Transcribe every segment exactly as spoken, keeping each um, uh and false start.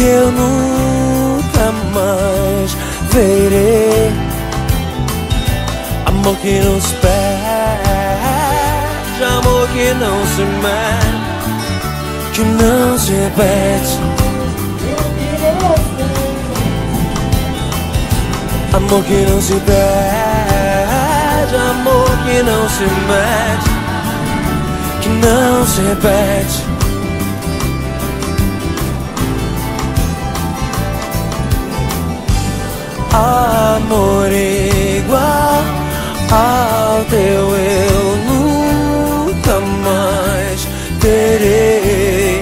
eu nunca mais verei. Amor que não se perde, amor que não se mede, que não se repete. Amor que não se perde, amor que não se mede, que não se repete. Amor igual ao teu eu nunca mais terei,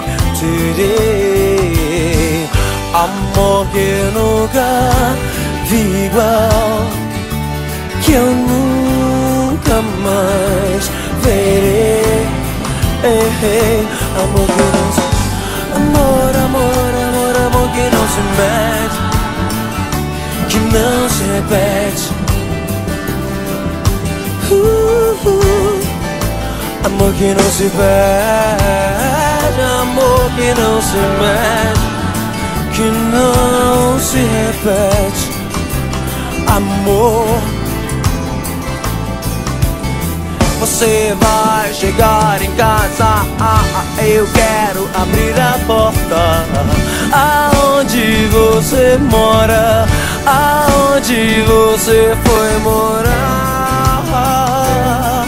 terei. Amor que eu nunca vi igual, que eu nunca mais verei. Ei, ei. Amor que não se... Amor, amor, amor, amor que não se mede, que não se repete. uh, uh. Amor que não se perde, amor que não se mede, que não se repete. Amor, você vai chegar em casa, ah, ah, eu quero abrir a porta. Aonde você mora? Aonde você foi morar? Ah,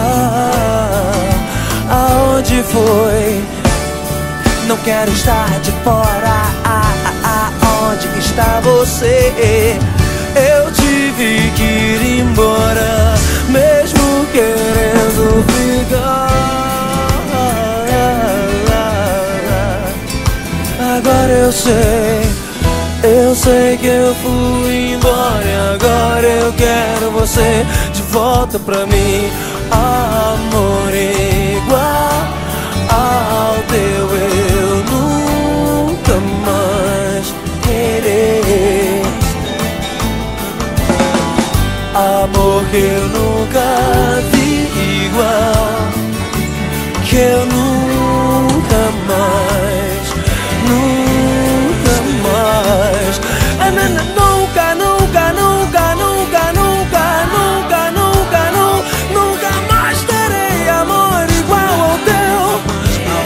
ah, aonde foi? Não quero estar de fora. Ah, ah, ah, onde está você? Eu tive que ir embora, mesmo querendo ficar. Agora eu sei, eu sei que eu fui embora, e agora eu quero você de volta pra mim. Amor igual ao teu eu nunca mais querer. Amor que eu nunca vi igual,